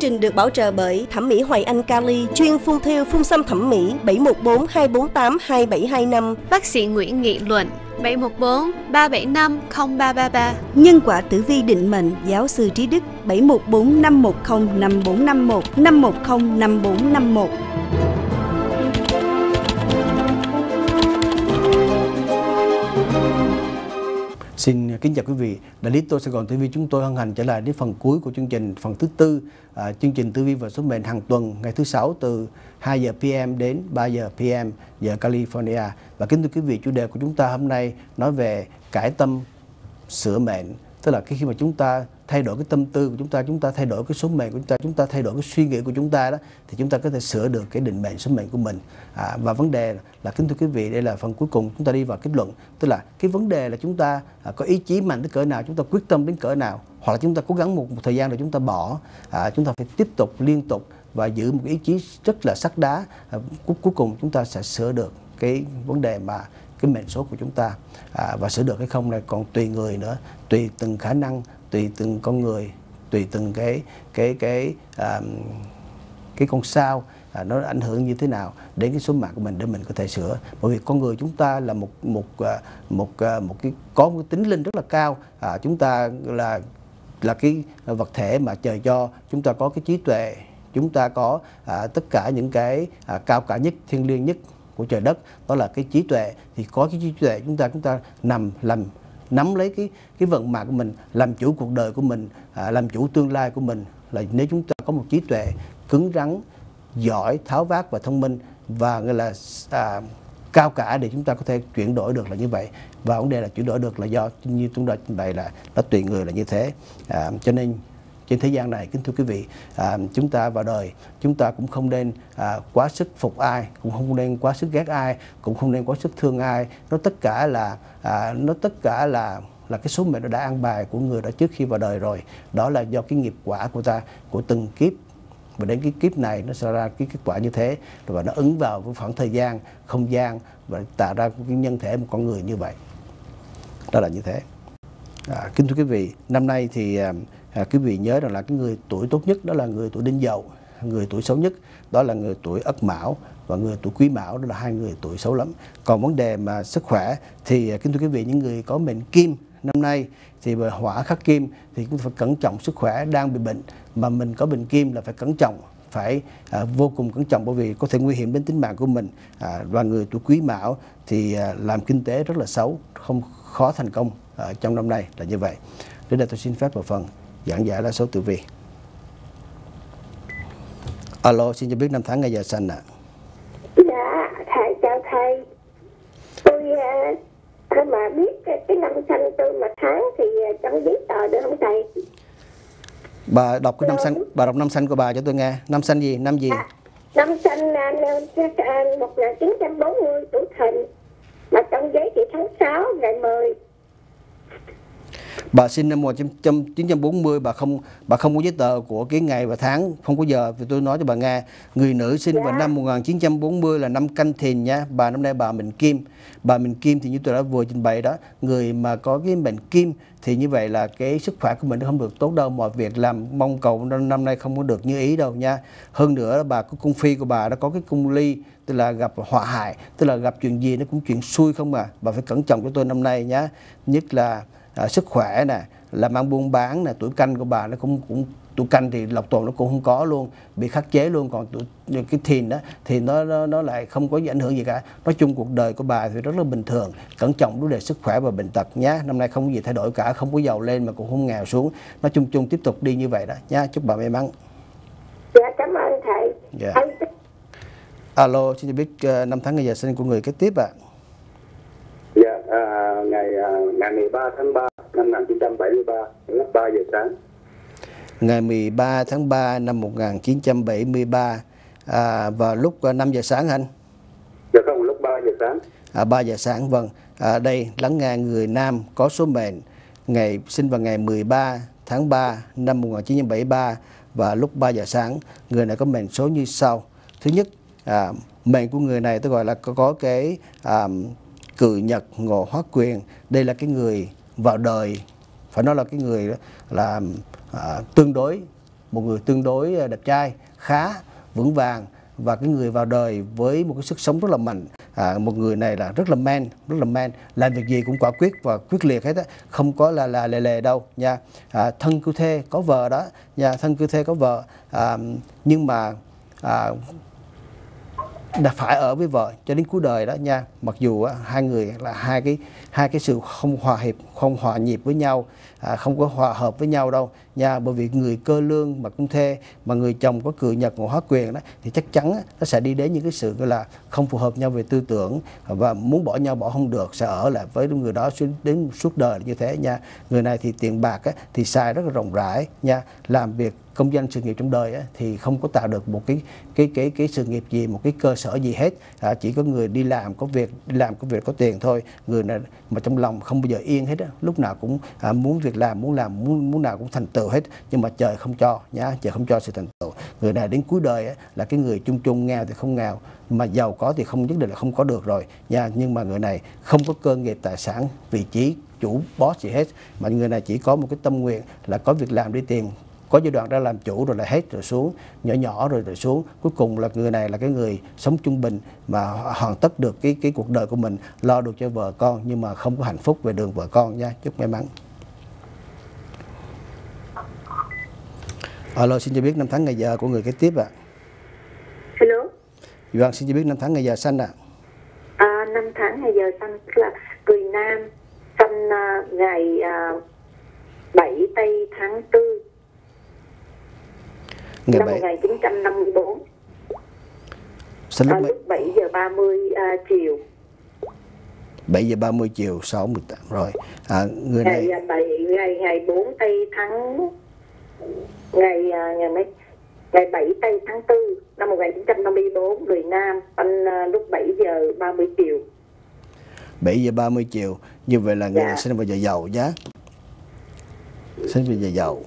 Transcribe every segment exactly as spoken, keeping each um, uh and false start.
trình được bảo trợ bởi Thẩm mỹ Hoài Anh Cali, chuyên phun thêu phun xăm thẩm mỹ, bảy một bốn hai bốn tám hai bảy hai năm. Bác sĩ Nguyễn Nghị Luận, bảy một bốn ba bảy năm không ba ba ba. Nhân quả tử vi định mệnh, giáo sư Trí Đức, bảy một bốn năm một không năm bốn năm một, năm một không năm bốn năm một. Xin kính chào quý vị, đại lý tôi Sài Gòn ti vi chúng tôi hân hạnh trở lại đến phần cuối của chương trình, phần thứ tư, à, chương trình tử vi và số mệnh hàng tuần ngày thứ sáu từ hai giờ pê em đến ba giờ pê em giờ California. Và kính thưa quý vị, chủ đề của chúng ta hôm nay nói về cải tâm sửa mệnh, tức là khi mà chúng ta thay đổi cái tâm tư của chúng ta, chúng ta thay đổi cái số mệnh của chúng ta, chúng ta thay đổi cái suy nghĩ của chúng ta đó, thì chúng ta có thể sửa được cái định mệnh số mệnh của mình. À, và vấn đề là kính thưa quý vị, đây là phần cuối cùng chúng ta đi vào kết luận, tức là cái vấn đề là chúng ta à, có ý chí mạnh đến cỡ nào, chúng ta quyết tâm đến cỡ nào, hoặc là chúng ta cố gắng một, một thời gian rồi chúng ta bỏ, à, chúng ta phải tiếp tục liên tục và giữ một ý chí rất là sắt đá. À, cuối, cuối cùng chúng ta sẽ sửa được cái vấn đề mà cái mệnh số của chúng ta, à, và sửa được hay không này còn tùy người nữa, tùy từng khả năng, tùy từng con người, tùy từng cái cái cái à, cái con sao à, nó ảnh hưởng như thế nào đến cái số mạng của mình để mình có thể sửa. Bởi vì con người chúng ta là một một một một, một cái có một cái tính linh rất là cao, à, chúng ta là là cái vật thể mà trời cho, chúng ta có cái trí tuệ, chúng ta có à, tất cả những cái à, cao cả nhất, thiêng liêng nhất của trời đất, đó là cái trí tuệ. Thì có cái trí tuệ chúng ta chúng ta nằm làm nắm lấy cái cái vận mạng của mình, làm chủ cuộc đời của mình, à, làm chủ tương lai của mình, là nếu chúng ta có một trí tuệ cứng rắn, giỏi, tháo vát và thông minh và gọi là à, cao cả để chúng ta có thể chuyển đổi được là như vậy. Và vấn đề là chuyển đổi được là do như chúng ta trình bày là nó tùy người là như thế. À, cho nên trên thế gian này, kính thưa quý vị, à, chúng ta vào đời, chúng ta cũng không nên à, quá sức phục ai, cũng không nên quá sức ghét ai, cũng không nên quá sức thương ai. Nó tất cả là à, nó tất cả là là cái số mệnh nó đã an bài của người đã trước khi vào đời rồi. Đó là do cái nghiệp quả của ta, của từng kiếp, và đến cái kiếp này nó sẽ ra cái kết quả như thế, và nó ứng vào với khoảng thời gian, không gian và tạo ra cái nhân thể một con người như vậy. Đó là như thế. À, kính thưa quý vị, năm nay thì à, À, quý vị nhớ rằng là cái người tuổi tốt nhất đó là người tuổi Đinh Dậu, người tuổi xấu nhất đó là người tuổi Ất Mão, và người tuổi Quý Mão đó là hai người tuổi xấu lắm. Còn vấn đề mà sức khỏe thì kính thưa quý vị, những người có mệnh Kim năm nay thì về hỏa khắc Kim thì cũng phải cẩn trọng sức khỏe, đang bị bệnh mà mình có bệnh Kim là phải cẩn trọng, phải à, vô cùng cẩn trọng, bởi vì có thể nguy hiểm đến tính mạng của mình. À, và người tuổi Quý Mão thì à, làm kinh tế rất là xấu, không khó thành công à, trong năm nay là như vậy. Đến đây tôi xin phép vào phần giảng giải lá số tử vi. Alo, xin cho biết năm tháng ngày giờ sinh ạ. À. Dạ, thầy chào thầy. Tôi uh, mà biết cái, cái năm sinh tôi mà tháng thì uh, trong giấy tờ được không thầy? Bà đọc cái năm sinh, bà đọc năm sinh của bà cho tôi nghe. Năm sinh gì? Năm gì? À, năm sinh uh, một nghìn chín trăm bốn mươi tuổi Thìn, mà trong giấy thì tháng sáu ngày mười. Bà sinh năm một nghìn chín trăm bốn mươi, bà không bà không có giấy tờ của cái ngày và tháng, không có giờ, thì tôi nói cho bà nghe. Người nữ sinh dạ. vào năm một nghìn chín trăm bốn mươi là năm Canh Thìn nha. Bà năm nay bà mệnh Kim. Bà mệnh Kim thì như tôi đã vừa trình bày đó, người mà có cái mệnh Kim thì như vậy là cái sức khỏe của mình không được tốt đâu, mọi việc làm mong cầu năm nay không có được như ý đâu nha. Hơn nữa bà có cung phi của bà đã có cái cung ly, tức là gặp họa hại, tức là gặp chuyện gì nó cũng chuyện xui không à. Bà phải cẩn trọng cho tôi năm nay nhá. Nhất là À, sức khỏe nè, làm ăn buôn bán nè, tuổi Canh của bà nó cũng cũng tuổi Canh thì lộc tuần nó cũng không có luôn, bị khắc chế luôn. Còn tuổi cái Thìn đó thì nó, nó nó lại không có gì ảnh hưởng gì cả. Nói chung cuộc đời của bà thì rất là bình thường, cẩn trọng vấn đề sức khỏe và bệnh tật nhá. Năm nay không có gì thay đổi cả, không có giàu lên mà cũng không nghèo xuống. Nói chung chung tiếp tục đi như vậy đó nhá. Chúc bà may mắn. Dạ, cảm ơn thầy. Yeah. Alo, xin biết uh, năm tháng ngày giờ sinh của người kế tiếp ạ. À. Dạ, à, ngày à, ngày mười ba tháng ba năm một nghìn chín trăm bảy mươi ba, lúc ba giờ sáng. Ngày mười ba tháng ba năm một nghìn chín trăm bảy mươi ba, à, vào lúc năm giờ sáng anh? Dạ không, lúc ba giờ sáng. À, ba giờ sáng, vâng. À, đây, lắng nghe người nam có số mệnh ngày sinh vào ngày mười ba tháng ba năm một nghìn chín trăm bảy mươi ba và lúc ba giờ sáng. Người này có mệnh số như sau. Thứ nhất, à, mệnh của người này tôi gọi là có, có cái à, cự nhật ngọ hóa quyền. Đây là cái người vào đời, phải nói là cái người là à, tương đối một người tương đối đẹp trai, khá, vững vàng, và cái người vào đời với một cái sức sống rất là mạnh. À, một người này là rất là man, rất là man, làm việc gì cũng quả quyết và quyết liệt hết á, không có là là lề lề đâu nha. À, thân cư thê có vợ đó nha, thân cư thê có vợ, à, nhưng mà à, đã phải ở với vợ cho đến cuối đời đó nha. Mặc dù á, hai người là hai cái hai cái sự không hòa hiệp, không hòa nhịp với nhau, à, không có hòa hợp với nhau đâu nha. Bởi vì người cơ lương mà cung thê, mà người chồng có cự nhật ngũ hóa quyền đó, thì chắc chắn á, nó sẽ đi đến những cái sự gọi là không phù hợp nhau về tư tưởng, và muốn bỏ nhau bỏ không được, sẽ ở lại với người đó đến suốt đời như thế nha. Người này thì tiền bạc á, thì xài rất là rộng rãi nha, làm việc công danh sự nghiệp trong đời á, thì không có tạo được một cái cái cái cái sự nghiệp gì, một cái cơ sở gì hết. À, chỉ có người đi làm có việc, đi làm có việc có tiền thôi. Người này mà trong lòng không bao giờ yên hết á, lúc nào cũng à, muốn việc làm, muốn làm muốn muốn nào cũng thành tựu hết, nhưng mà trời không cho nhá, trời không cho sự thành tựu. Người này đến cuối đời á, là cái người chung chung, nghèo thì không nghèo, mà giàu có thì không nhất định là không có được rồi nha. Nhưng mà người này không có cơ nghiệp, tài sản, vị trí chủ boss gì hết, mà người này chỉ có một cái tâm nguyện là có việc làm đi tìm, có giai đoạn ra làm chủ rồi lại hết, rồi xuống nhỏ nhỏ rồi rồi xuống. Cuối cùng là người này là cái người sống trung bình mà hoàn tất được cái cái cuộc đời của mình, lo được cho vợ con, nhưng mà không có hạnh phúc về đường vợ con nha. Chúc may mắn. Alo, xin cho biết năm tháng ngày giờ của người kế tiếp ạ. À. Hello. Vâng, xin cho biết năm tháng ngày giờ sanh ạ. À. À, năm tháng ngày giờ sanh là người nam, sanh uh, ngày uh, bảy tây tháng tư ngày năm bảy... một nghìn chín trăm năm mươi bốn. Sinh lúc, à, lúc bảy giờ ba mươi uh, chiều. bảy giờ ba mươi chiều sáu mười tám rồi. À, người này ngày bảy ngày ngày bốn tây tháng ngày uh, ngày mấy ngày bảy tây tháng tư năm một nghìn chín trăm năm mươi bốn, người nam, sanh uh, lúc bảy giờ ba mươi chiều. bảy giờ ba mươi chiều. Như vậy là người dạ. này sinh vào giờ dậu nhá. Sinh vào giờ dậu.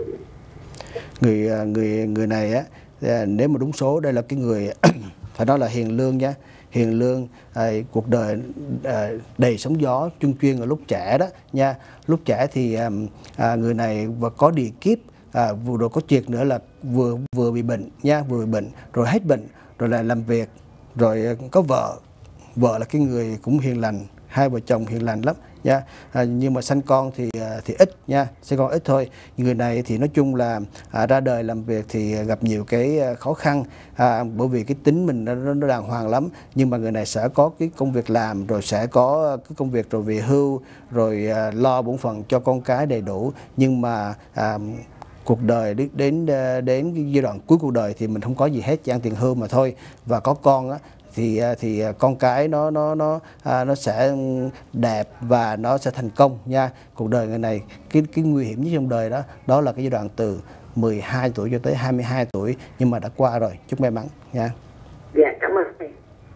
Người người người này á, nếu mà đúng số, đây là cái người phải nói là hiền lương nhá, hiền lương, à, cuộc đời à, đầy sóng gió, chung chuyên ở lúc trẻ đó nha. Lúc trẻ thì à, người này và có địa kiếp, à, vừa rồi có chuyện nữa là vừa vừa bị bệnh nha, vừa bị bệnh rồi hết bệnh rồi lại làm việc, rồi có vợ, vợ là cái người cũng hiền lành, hai vợ chồng hiền lành lắm nha. À, nhưng mà sanh con thì thì ít nha, sanh con ít thôi. Người này thì nói chung là à, ra đời làm việc thì gặp nhiều cái khó khăn, à, bởi vì cái tính mình nó, nó đàng hoàng lắm. Nhưng mà người này sẽ có cái công việc làm, rồi sẽ có cái công việc rồi về hưu, rồi à, lo bổn phận cho con cái đầy đủ. Nhưng mà à, cuộc đời đến đến đến cái giai đoạn cuối cuộc đời thì mình không có gì hết, chỉ ăn tiền hưu mà thôi. Và có con á, thì thì con cái nó nó nó à, nó sẽ đẹp và nó sẽ thành công nha. Cuộc đời người này cái cái nguy hiểm nhất trong đời đó đó là cái giai đoạn từ mười hai tuổi cho tới hai mươi hai tuổi, nhưng mà đã qua rồi. Chúc may mắn nha. Dạ, cảm ơn thầy.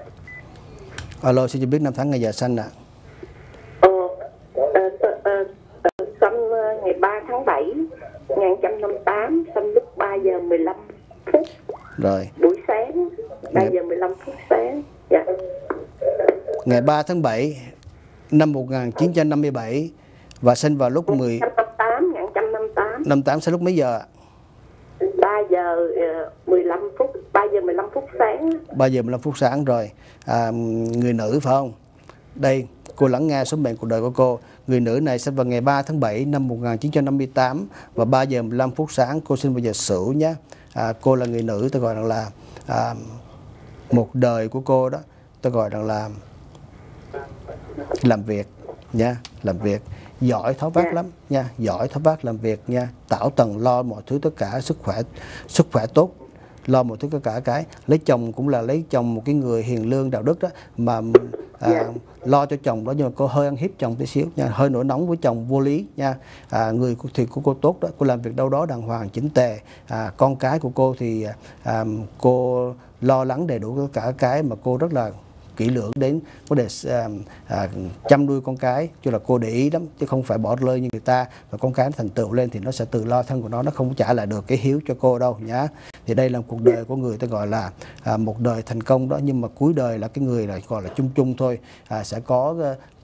Alo, xin cho biết năm tháng ngày giờ sanh ạ. À. Ờ, ờ, ờ, ờ, sanh ngày ba tháng bảy một nghìn chín trăm năm mươi tám, sanh lúc ba giờ mười lăm phút. Rồi. Buổi sáng ba giờ mười lăm phút sáng. Dạ. Ngày ba tháng bảy năm một nghìn chín trăm năm mươi bảy và sinh vào lúc mười một nghìn chín trăm năm mươi tám, một nghìn chín trăm năm mươi tám. năm tám sinh lúc mấy giờ ạ? ba giờ mười lăm phút, ba giờ mười lăm phút sáng. ba giờ mười lăm phút sáng rồi. À, người nữ phải không? Đây, cô lắng nghe số mệnh cuộc đời của cô. Người nữ này sinh vào ngày ba tháng bảy năm một nghìn chín trăm năm mươi tám và ba giờ mười lăm phút sáng. Cô sinh vào giờ Sửu nhé. À, cô là người nữ, tôi gọi rằng là à, một đời của cô đó, tôi gọi rằng là làm việc nha, làm việc giỏi tháo vát lắm nha, giỏi tháo vát làm việc nha, tảo tần lo mọi thứ tất cả, sức khỏe sức khỏe tốt, lo mọi thứ tất cả cái. Lấy chồng cũng là lấy chồng một cái người hiền lương đạo đức đó, mà à, lo cho chồng đó, nhưng mà cô hơi ăn hiếp chồng tí xíu nha, hơi nổi nóng với chồng vô lý nha. À, người thì của cô tốt đó, cô làm việc đâu đó đàng hoàng chỉnh tề. À, con cái của cô thì à, cô lo lắng đầy đủ tất cả cái, mà cô rất là kỹ lưỡng đến vấn đề à, à, chăm nuôi con cái, chứ là cô để ý lắm, chứ không phải bỏ rơi như người ta. Và con cái nó thành tựu lên thì nó sẽ tự lo thân của nó, nó không trả lại được cái hiếu cho cô đâu nhá. Thì đây là cuộc đời của người ta gọi là à, một đời thành công đó, nhưng mà cuối đời là cái người này gọi là chung chung thôi. À, sẽ có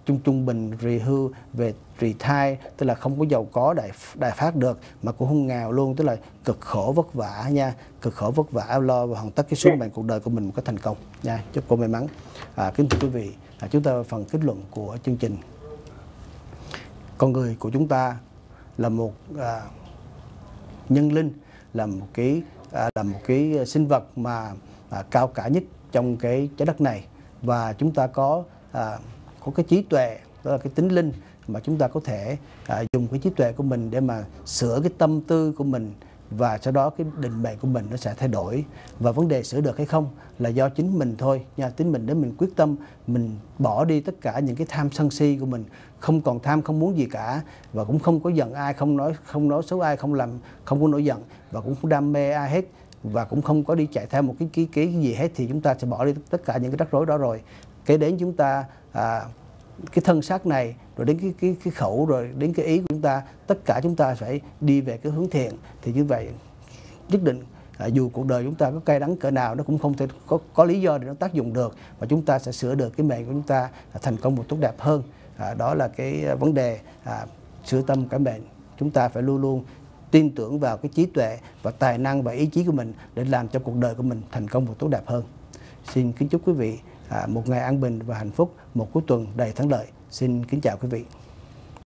trung trung bình về hưu, về retire, tức là không có giàu có đại đại phát được, mà cũng không nghèo luôn, tức là cực khổ vất vả nha, cực khổ vất vả lo và hoàn tất cái sứ mệnh cuộc đời của mình một cách thành công nha. Chúc cô may mắn. À, kính thưa quý vị, à, chúng ta vào phần kết luận của chương trình. Con người của chúng ta là một à, nhân linh, là một cái à, là một cái sinh vật mà à, cao cả nhất trong cái trái đất này, và chúng ta có à, có cái trí tuệ, đó là cái tính linh, mà chúng ta có thể à, dùng cái trí tuệ của mình để mà sửa cái tâm tư của mình, và sau đó cái định mệnh của mình nó sẽ thay đổi. Và vấn đề sửa được hay không là do chính mình thôi nha. Chính mình, để mình quyết tâm, mình bỏ đi tất cả những cái tham sân si của mình, không còn tham, không muốn gì cả, và cũng không có giận ai, không nói không nói xấu ai, không làm không có nổi giận, và cũng không đam mê ai hết, và cũng không có đi chạy theo một cái cái cái gì hết, thì chúng ta sẽ bỏ đi tất cả những cái rắc rối đó. Rồi cái đến chúng ta à, cái thân xác này, rồi đến cái cái cái khẩu, rồi đến cái ý của chúng ta, tất cả chúng ta phải đi về cái hướng thiện. Thì như vậy nhất định à, dù cuộc đời chúng ta có cay đắng cỡ nào, nó cũng không thể có, có lý do để nó tác dụng được, và chúng ta sẽ sửa được cái mệnh của chúng ta à, thành công và tốt đẹp hơn. À, đó là cái vấn đề à, sửa tâm cải mệnh. Chúng ta phải luôn luôn tin tưởng vào cái trí tuệ và tài năng và ý chí của mình để làm cho cuộc đời của mình thành công và tốt đẹp hơn. Xin kính chúc quý vị à, một ngày an bình và hạnh phúc, một cuối tuần đầy thắng lợi. Xin kính chào quý vị.